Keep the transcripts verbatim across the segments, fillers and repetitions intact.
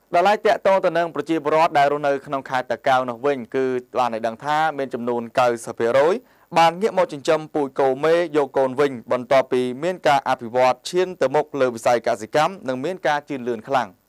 ដល់ឡែកតាក់ទងទៅនឹងប្រជាពលរដ្ឋដែលរស់នៅក្នុងខេត្តតាកែវនោះវិញគឺបានឲ្យដឹងថាមានចំនួន 九十% បានងាកមកចិញ្ចឹមពូជគោមេយកកូនវិញបន្ទាប់ពីមានការអភិវឌ្ឍឈានទៅមុខលើវិស័យកសិកម្មនិងមានការជឿនលឿនខ្លាំង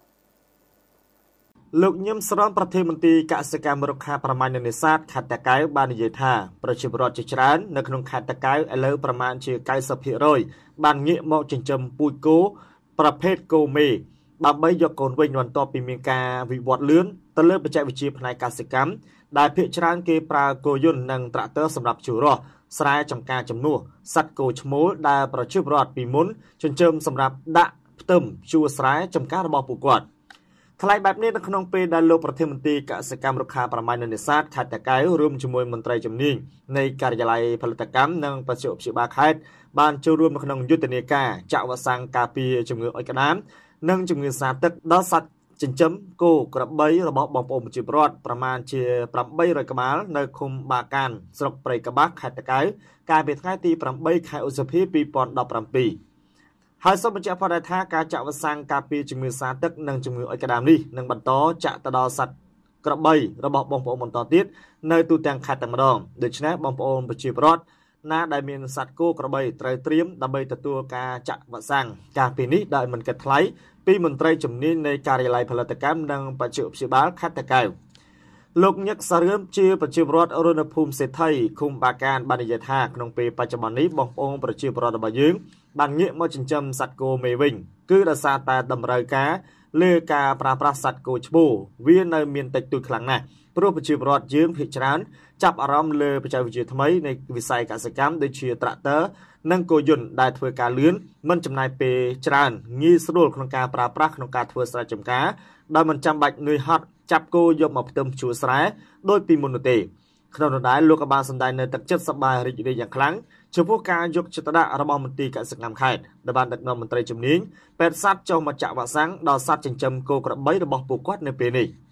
លោកញឹមស្រនប្រធានមន្ត្រីកសិកម្មរុក្ខាប្រមាញ់និងនេសាទខេត្តតាកែវបាននិយាយថាប្រជាពលរដ្ឋជាច្រើននៅក្នុងខេត្តតាកែវឥឡូវប្រមាណជា 九十% បានងាកមកចិញ្ចឹមពូជគោប្រភេទគោមេដើម្បីយកកូនវិញបន្ទាប់ពីមានការវិវត្តលឿនទៅលើបច្ចេកវិទ្យាផ្នែកកសិកម្មដែលភាគច្រើនគេប្រើគោយន្តនិងត្រាក់ទ័រសម្រាប់ជួររស់ស្រែចម្ការជំនួសសត្វគោឈ្មោលដែលប្រជាពលរដ្ឋពីមុនចិញ្ចឹមសម្រាប់ដាក់ផ្ទឹមជួរស្រែចម្ការរបស់ពួកគាត់ថ្លៃបែបនេះនៅក្នុងពេលដែលលោកប្រធានមន្ត្រីកសិកម្មរុក្ខាប្រមាញ់និងនេសាទខេត្តតាកែវរួមជាមួយមន្ត្រីជំនាញនៃការិយាល័យផលិតកម្មនិងបច្ចេកវិទ្យាខេត្តបានចូលរួមក្នុងយុទ្ធនាការចាក់វ៉ាក់សាំងការពារជំងឺអុចក្តាមនិងជំងឺសាទឹកដល់សត្វចិញ្ចឹមគោក្របីរបស់បងប្អូនប្រជាពលរដ្ឋប្រមាណជា ប្រាំបីរយ ក្បាលនៅឃុំបាកានស្រុកព្រៃកបាស់ខេត្តតាកែវកាលពីថ្ងៃទី ប្រាំបី ខែឧសភា ពីរពាន់ដប់ប្រាំពីរហើយសូមបញ្ជាក់ផងដែរថាការចាក់វ៉ាក់សាំងការពារជំងឺសាទឹកនិងជំងឺអុចក្តាមនេះនឹងបន្តចាក់ទៅដល់សត្វក្របីរបស់បងប្អូនបន្តទៀតនៅទូទាំងខេត្តតែម្ដងដូច្នេះបងប្អូនប្រជាពលរដ្ឋណាដែលមានសត្វគោក្របីត្រូវត្រៀមដើម្បីទទួលការចាក់វ៉ាក់សាំងការពីនេះដោយមិនគិតថ្លៃពីមន្ត្រីជំនាញនៃការិយាល័យផលិតកម្មនិងបច្ចេកវិទ្យាបាលខេត្តតាកែវលោកញឹកសារឿមជាប្រជាពលរដ្ឋរស់នៅភូមិសេដ្ឋីឃុំបាកានបាននិយាយថាក្នុងពេលបច្ចុប្បន្ននេះបងប្អូនប្រជាពលរដ្ឋរបស់យើងបានងាកមកចិញ្ចឹមសត្វគោមេវិញគឺដោយសារតែតម្រូវការលើការប្រើប្រាស់សត្វគោឈ្មោលវានៅមានតិចតួចខ្លាំងណាស់ព្រោះប្រជាពលរដ្ឋយើងភាគច្រើនចាប់អារម្មណ៍លើបច្ចេកវិទ្យាថ្មីនៃវិស័យកសិកម្មដូចជាត្រាក់ទ័រនិងគោយន្តដែលធ្វើការលឿនមិនចំណាយពេលច្រើនងាយស្រួលក្នុងការប្រើប្រាស់ក្នុងការធ្វើស្រែចម្ការដោយមិនចាំបាច់នឿយហត់ចាប់គោយកមកផ្ទឹមជួរស្រែដោយពីមុននោះទេក្នុងនោះដែរលោកក៏បានសម្ដែងនៅទឹកចិត្តសប្បាយរីករាយយ៉ាងខ្លាំងចំពោះការយកចិត្តទុកដាក់របស់មន្ត្រីកសិកម្មខេត្តដែលបានដឹកនាំមន្ត្រីជំនាញពេទ្យសត្វចុះមកចាក់វ៉ាក់សាំងដល់សត្វចិញ្ចឹមគោក្របីរបស់ពួកគាត់នៅពេលនេះ